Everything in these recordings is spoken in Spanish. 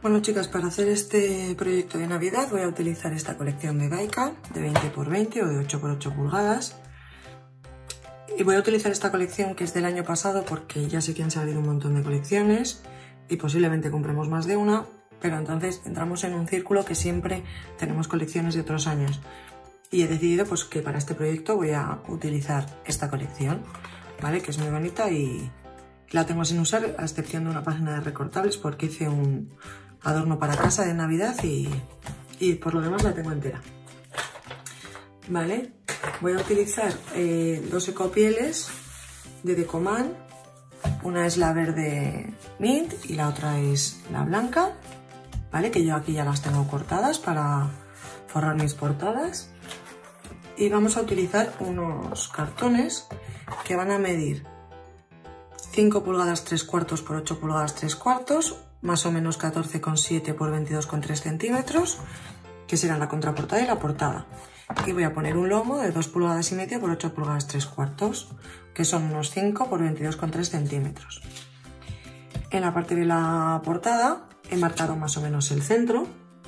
Bueno, chicas, para hacer este proyecto de Navidad voy a utilizar esta colección de Daika de 20×20 o de 8×8 pulgadas. Y voy a utilizar esta colección que es del año pasado porque ya sé que han salido un montón de colecciones y posiblemente compremos más de una, pero entonces entramos en un círculo que siempre tenemos colecciones de otros años. Y he decidido pues que para este proyecto voy a utilizar esta colección, ¿vale? Que es muy bonita y la tengo sin usar, a excepción de una página de recortables porque hice un adorno para casa de Navidad y por lo demás la tengo entera. Vale, voy a utilizar dos ecopieles de Decoman. Una es la verde mint y la otra es la blanca, ¿vale? Que yo aquí ya las tengo cortadas para forrar mis portadas. Y vamos a utilizar unos cartones que van a medir 5 pulgadas 3/4 por 8 pulgadas 3/4, más o menos 14,7 por 22,3 centímetros, que serán la contraportada y la portada. Y voy a poner un lomo de 2 pulgadas y media por 8 pulgadas 3/4, que son unos 5 por 22,3 centímetros. En la parte de la portada he marcado más o menos el centro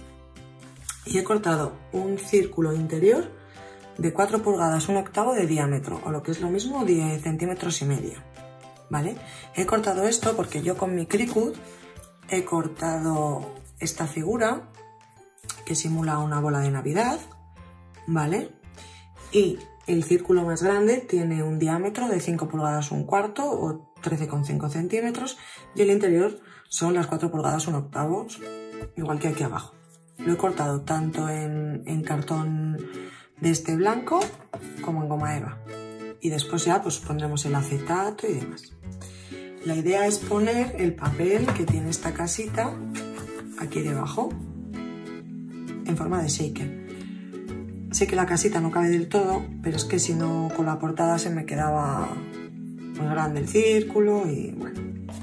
y he cortado un círculo interior de 4 pulgadas 1/8 de diámetro, o lo que es lo mismo, 10 centímetros y medio. ¿Vale? He cortado esto porque yo con mi Cricut he cortado esta figura que simula una bola de Navidad, ¿vale? Y el círculo más grande tiene un diámetro de 5 pulgadas 1/4 o 13,5 centímetros y el interior son las 4 pulgadas 1/8, igual que aquí abajo. Lo he cortado tanto en cartón de este blanco como en goma eva. Y después ya pues pondremos el acetato y demás. La idea es poner el papel que tiene esta casita aquí debajo en forma de shaker. Sé que la casita no cabe del todo, pero es que si no con la portada se me quedaba muy grande el círculo y bueno,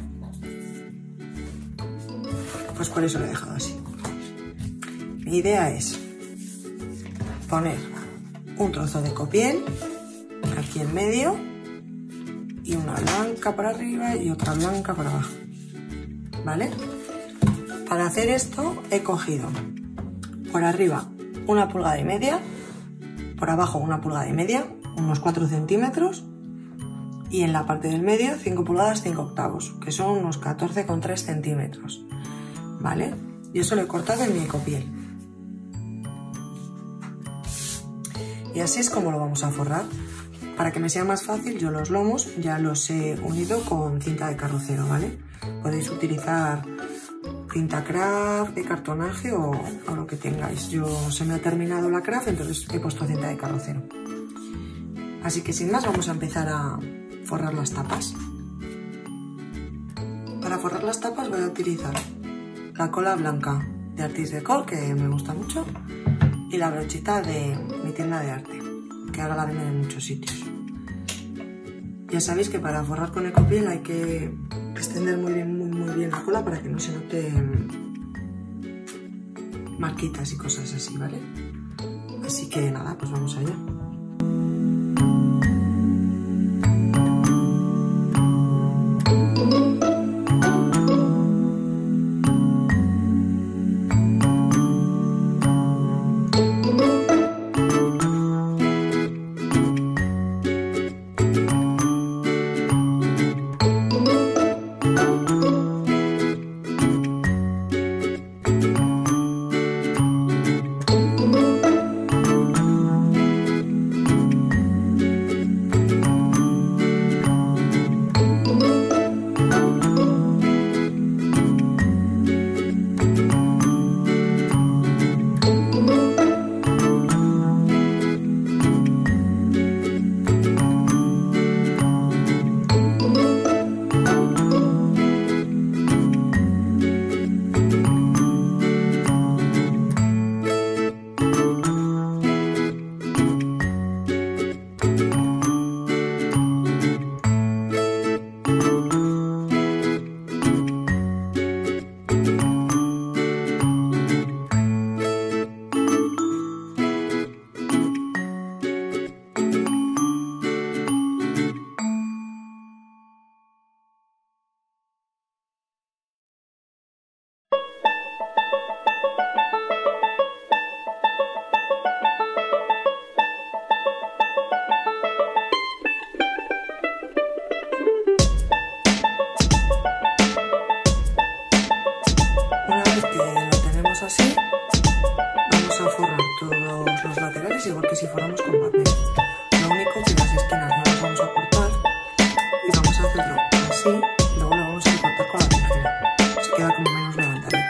pues por eso lo he dejado así. Mi idea es poner un trozo de copiel aquí en medio y una blanca para arriba y otra blanca para abajo, ¿vale? Para hacer esto he cogido por arriba 1,5 pulgadas, por abajo 1,5 pulgadas, unos 4 centímetros, y en la parte del medio 5 pulgadas 5/8, que son unos 14,3 centímetros, ¿vale? Y eso lo he cortado en mi ecopiel. Y así es como lo vamos a forrar. Para que me sea más fácil, yo los lomos ya los he unido con cinta de carrocero, ¿vale? Podéis utilizar cinta craft de cartonaje o lo que tengáis. Yo se me ha terminado la craft, entonces he puesto cinta de carrocero. Así que sin más vamos a empezar a forrar las tapas. Para forrar las tapas voy a utilizar la cola blanca de Artist Decor, que me gusta mucho, y la brochita de mi tienda de arte, que ahora la venden en muchos sitios. Ya sabéis que para forrar con ecopiel hay que extender muy bien la cola para que no se noten marquitas y cosas así, ¿vale? Así que nada, pues vamos allá. que si fuéramos con papel. Lo único que las esquinas no las vamos a cortar y vamos a hacerlo así y luego lo vamos a recortar con la tijera. Se queda como menos levantadito.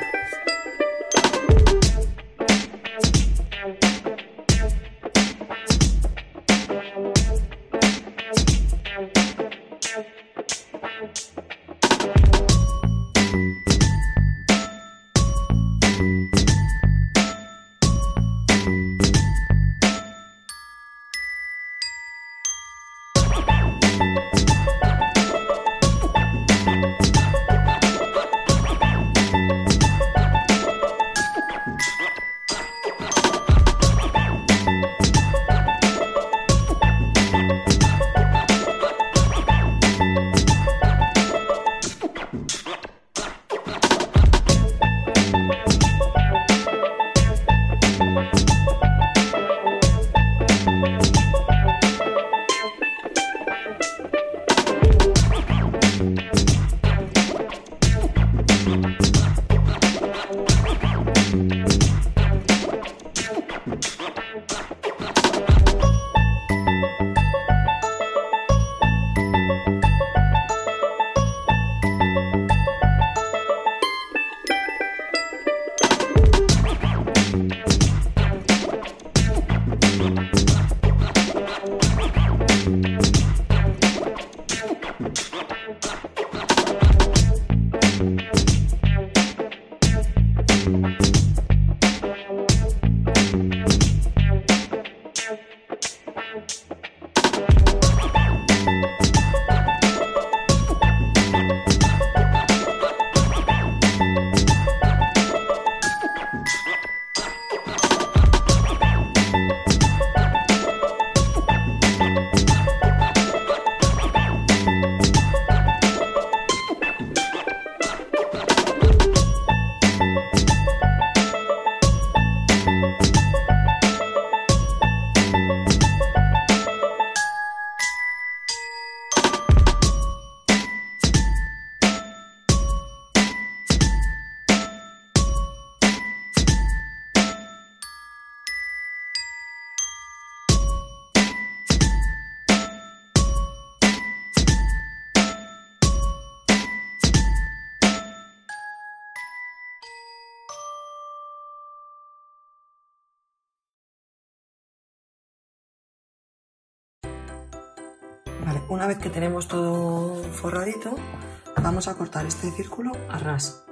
Vale, una vez que tenemos todo forradito, vamos a cortar este círculo a ras.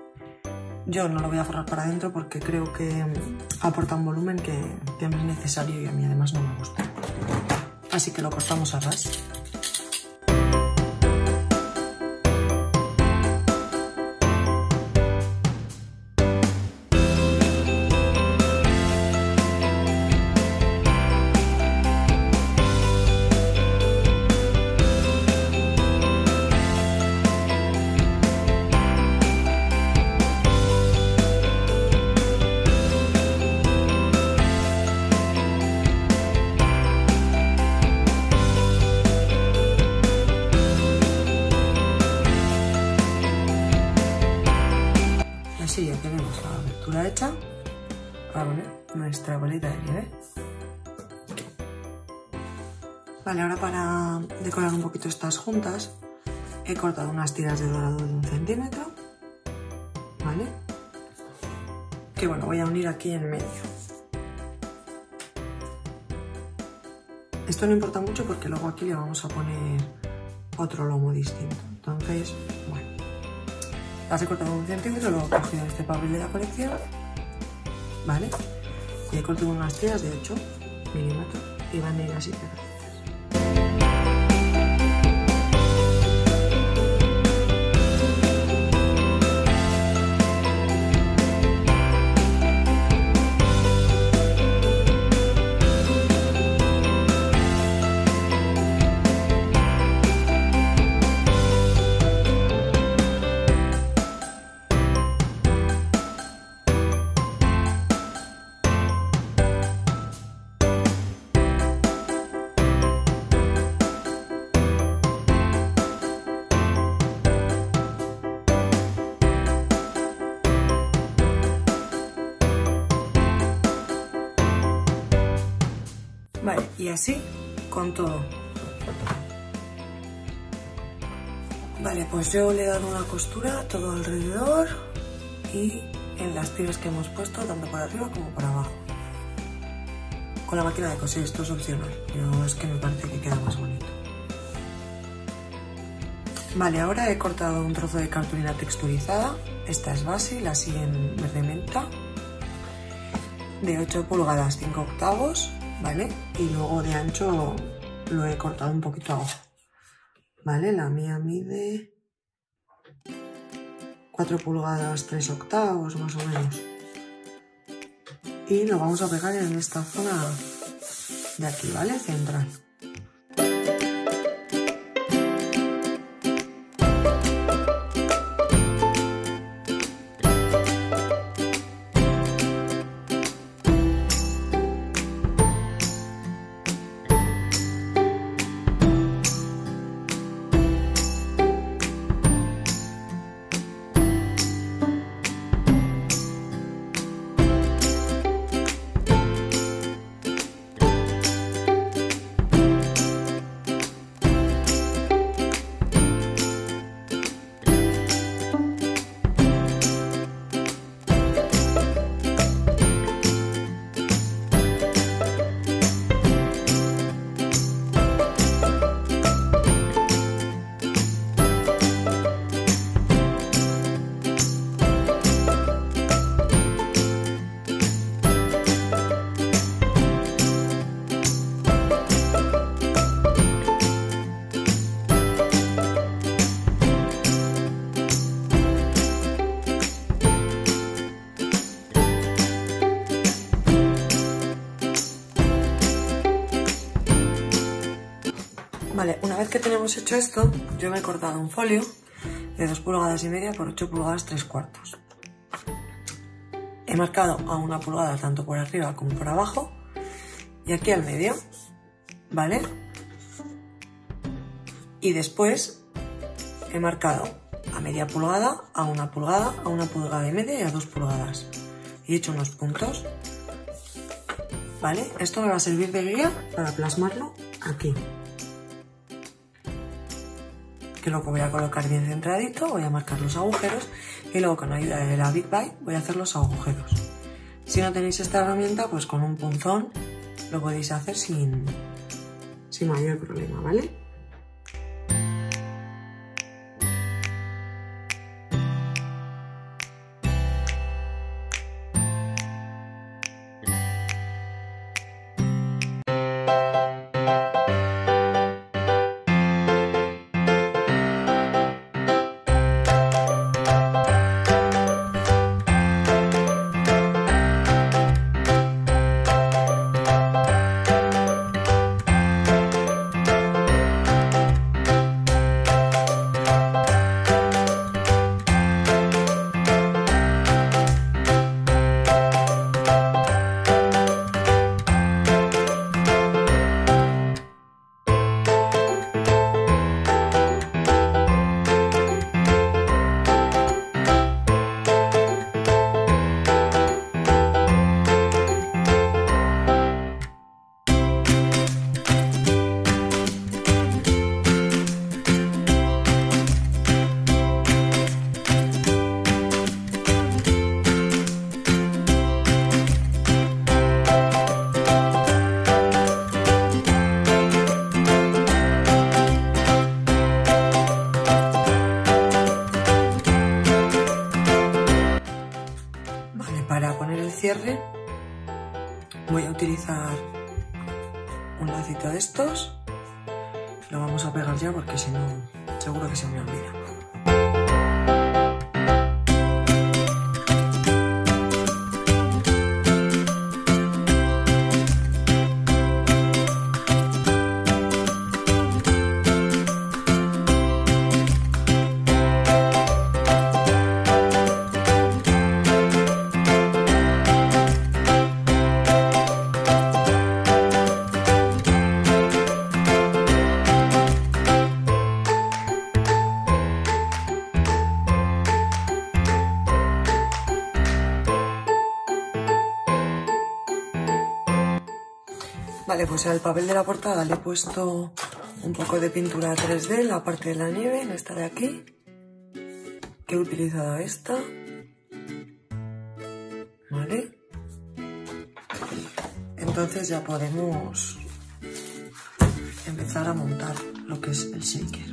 Yo no lo voy a forrar para adentro porque creo que aporta un volumen que me es necesario y a mí además no me gusta. Así que lo cortamos a ras. Así ya tenemos la abertura hecha para poner nuestra bolita de nieve. Vale, ahora para decorar un poquito estas juntas he cortado unas tiras de dorado de 1 centímetro, ¿vale? Que bueno, voy a unir aquí en medio. Esto no importa mucho porque luego aquí le vamos a poner otro lomo distinto. Entonces, bueno. Las he cortado 1 centímetro, luego he cogido este papel de la colección, ¿vale? Y he cortado unas tiras de 8 milímetros y van a ir así pegaditas. Y así con todo. Vale, pues yo le he dado una costura todo alrededor y en las tiras que hemos puesto, tanto por arriba como por abajo. Con la máquina de coser, esto es opcional, pero es que me parece que queda más bonito. Vale, ahora he cortado un trozo de cartulina texturizada, esta es base, la sigue en verde menta, de 8 pulgadas 5 octavos, ¿vale? Y luego de ancho lo he cortado un poquito abajo, ¿vale? La mía mide 4 pulgadas 3 octavos más o menos. Y lo vamos a pegar en esta zona de aquí, ¿vale? Central. Vale, una vez que tenemos hecho esto, yo me he cortado un folio de 2 pulgadas y media por 8 pulgadas 3 cuartos. He marcado a 1 pulgada tanto por arriba como por abajo y aquí al medio, ¿vale? Y después he marcado a media pulgada, a 1 pulgada, a 1 pulgada y media y a 2 pulgadas. Y he hecho unos puntos, ¿vale? Esto me va a servir de guía para plasmarlo aquí. Que luego voy a colocar bien centradito, voy a marcar los agujeros y luego con ayuda de la Big Bite voy a hacer los agujeros. Si no tenéis esta herramienta, pues con un punzón lo podéis hacer sin mayor problema, ¿vale? Para poner el cierre voy a utilizar un lacito de estos, lo vamos a pegar ya porque si no seguro que se me olvida. Vale, pues al papel de la portada le he puesto un poco de pintura 3D en la parte de la nieve, en esta de aquí, que he utilizado esta. Vale. Entonces ya podemos empezar a montar lo que es el shaker.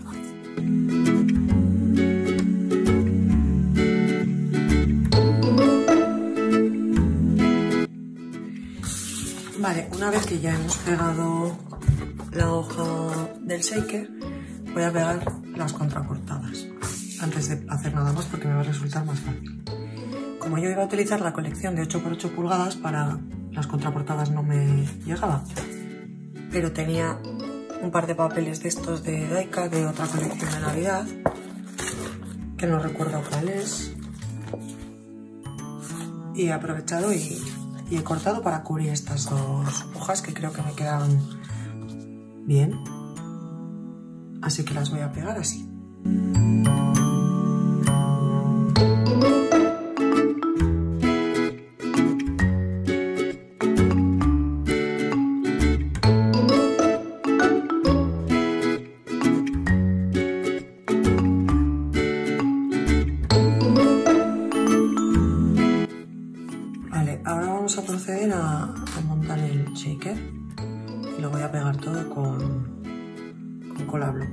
Vale, una vez que ya hemos pegado la hoja del shaker, voy a pegar las contraportadas antes de hacer nada más porque me va a resultar más fácil. Como yo iba a utilizar la colección de 8×8 pulgadas, para las contraportadas no me llegaba, pero tenía un par de papeles de estos de Daika de otra colección de Navidad, que no recuerdo cuál es, y he aprovechado y he cortado para cubrir estas dos hojas que creo que me quedan bien, así que las voy a pegar así. Vamos a proceder a montar el shaker y lo voy a pegar todo con cola Blue.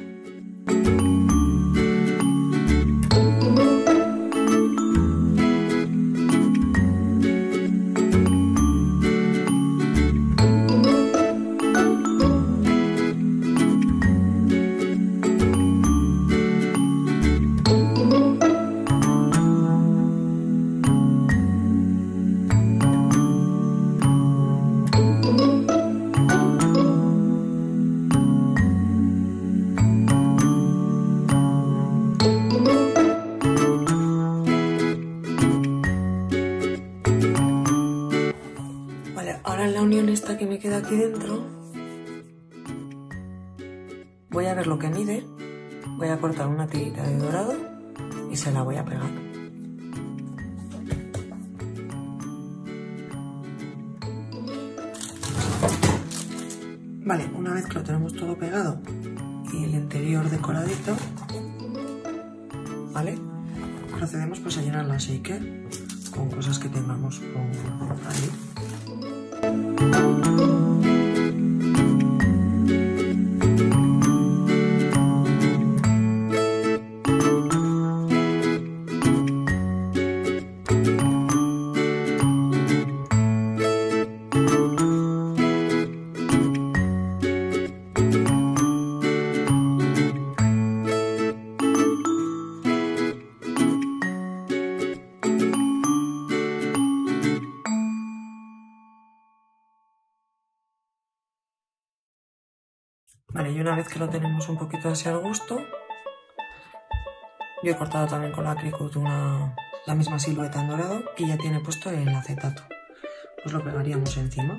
Ahora en la unión esta que me queda aquí dentro, voy a ver lo que mide, voy a cortar una tirita de dorado y se la voy a pegar. Vale, una vez que lo tenemos todo pegado y el interior decoradito, ¿vale? Procedemos pues a llenar la shaker con cosas que tengamos por ahí. Vale, y una vez que lo tenemos un poquito así al gusto, yo he cortado también con la Cricut la misma silueta en dorado y ya tiene puesto el acetato. Pues lo pegaríamos encima.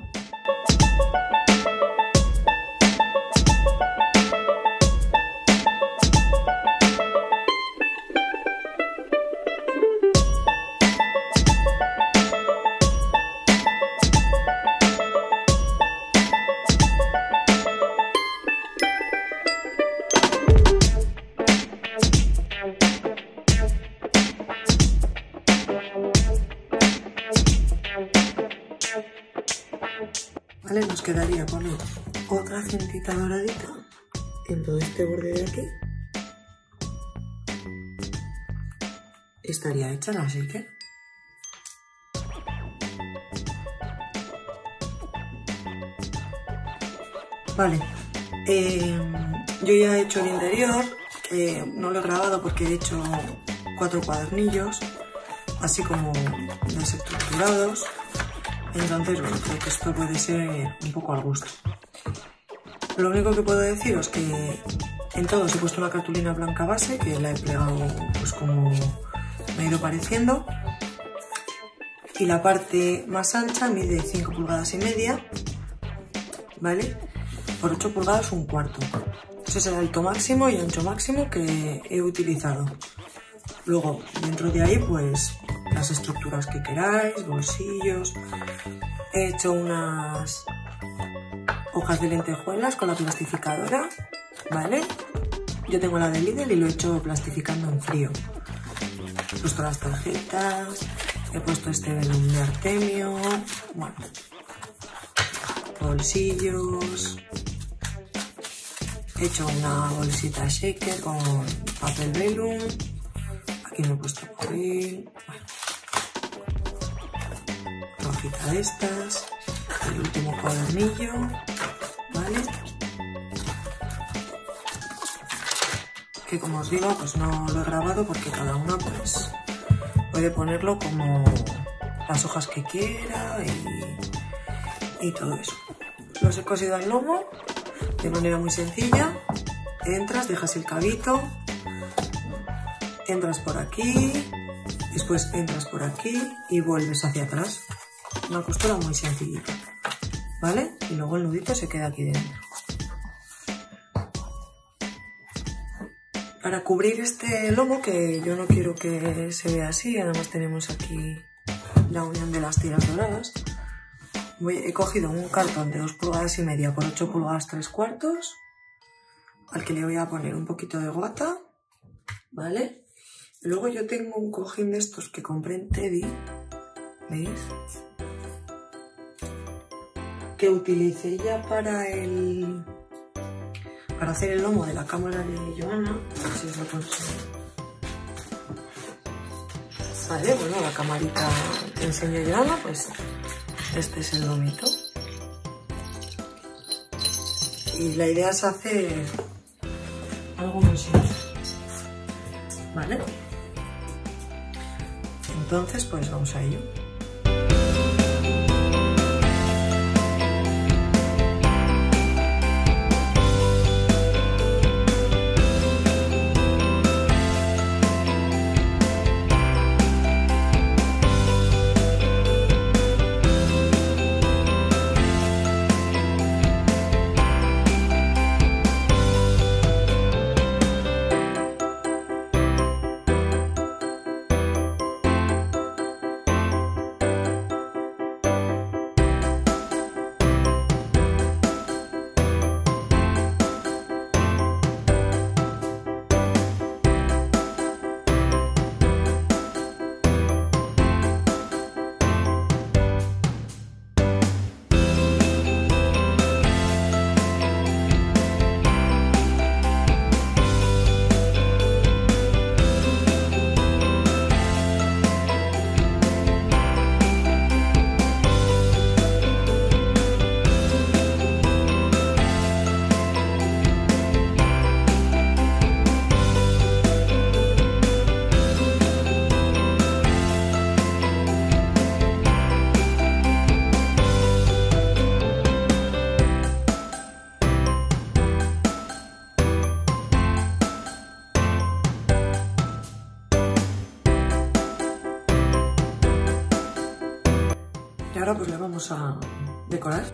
Vale, nos quedaría poner otra cintita doradita en todo este borde de aquí. Estaría hecha la shaker. Vale, yo ya he hecho el interior, que no lo he grabado porque he hecho 4 cuadernillos, así como desestructurados. Entonces, bueno, creo que esto puede ser un poco al gusto. Lo único que puedo deciros es que en todos he puesto la cartulina blanca base, que la he plegado pues como me ha ido pareciendo. Y la parte más ancha mide 5,5 pulgadas, ¿vale? Por 8 pulgadas un cuarto. Ese es el alto máximo y ancho máximo que he utilizado. Luego, dentro de ahí, pues las estructuras que queráis, bolsillos. He hecho unas hojas de lentejuelas con la plastificadora, ¿vale? Yo tengo la de Lidl y lo he hecho plastificando en frío. He puesto las tarjetas, he puesto este velum de Artemio, bueno, bolsillos, he hecho una bolsita shaker con papel velum, aquí me he puesto papel, bueno, hojita de estas, el último cuadernillo, ¿vale? Que como os digo, pues no lo he grabado porque cada una pues puede ponerlo como las hojas que quiera y todo eso. Los he cosido al lomo de manera muy sencilla. Entras, dejas el cabito, entras por aquí, después entras por aquí y vuelves hacia atrás. Una costura muy sencillita, ¿vale? Y luego el nudito se queda aquí dentro. Para cubrir este lomo, que yo no quiero que se vea así, además tenemos aquí la unión de las tiras doradas, he cogido un cartón de 2,5 pulgadas por 8 pulgadas 3/4, al que le voy a poner un poquito de guata, ¿vale? Y luego yo tengo un cojín de estos que compré en Teddy, ¿veis? Que utilicé ya para hacer el lomo de la cámara de Joana, a ver si os lo consigo. Vale, bueno, la camarita que enseñó Joana, pues este es el lomito. Y la idea es hacer algo muy simple, ¿vale? Entonces, pues vamos a ello. Y ahora pues le vamos a decorar.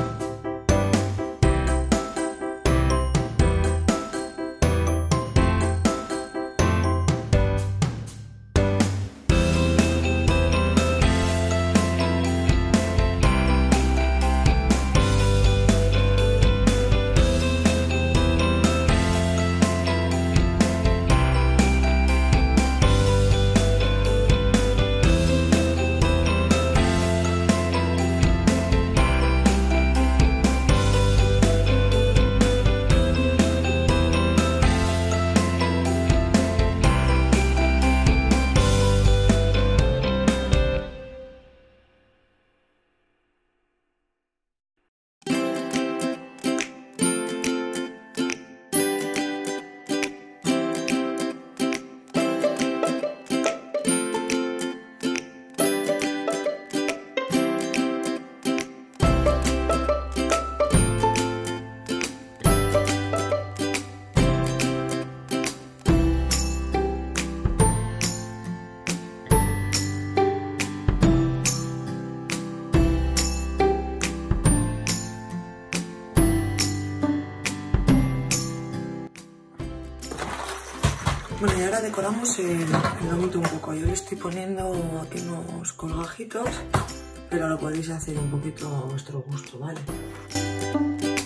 Bueno, y ahora decoramos el lomito un poco. Yo le estoy poniendo aquí unos colgajitos, pero lo podéis hacer un poquito a vuestro gusto, ¿vale?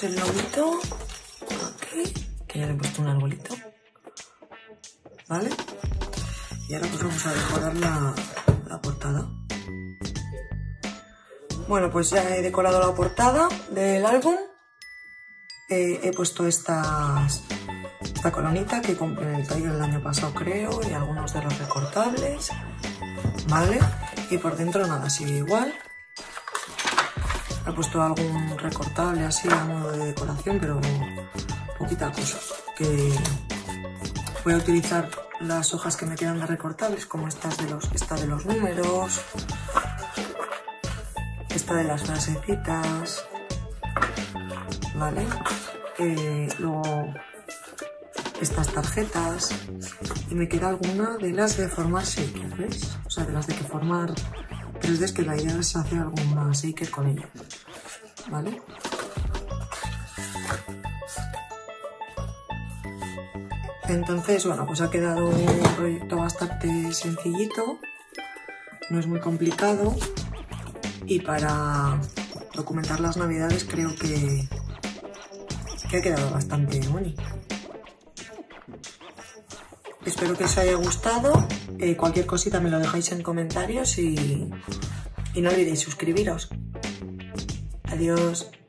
el lomito aquí, que ya le he puesto un arbolito, ¿vale? Y ahora pues vamos a decorar la portada. Bueno, pues ya he decorado la portada del álbum. He puesto esta coronita que compré en el taller el año pasado, creo, y algunos de los recortables, ¿vale? Y por dentro nada, sigue igual. He puesto algún recortable así a modo de decoración, pero poquita cosa. Que voy a utilizar las hojas que me quedan de recortables, como esta de los números, esta de las frasecitas, ¿vale? Luego estas tarjetas, y me queda alguna de las de formar shaker, ¿ves? O sea, de las de que formar 3Ds, que la idea es hacer alguna shaker con ellas, ¿vale? Entonces, bueno, pues ha quedado un proyecto bastante sencillito, no es muy complicado, y para documentar las navidades creo que ha quedado bastante bonito. Espero que os haya gustado. Cualquier cosita me lo dejáis en comentarios y no olvidéis suscribiros. Adiós.